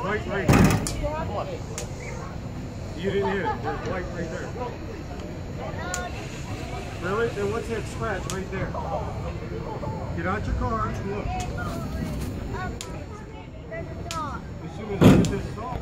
white right there. You didn't hit it. There's white right there. Really? Then what's that scratch right there? Get out your car. Look. There's a dog. As soon as I get this salt.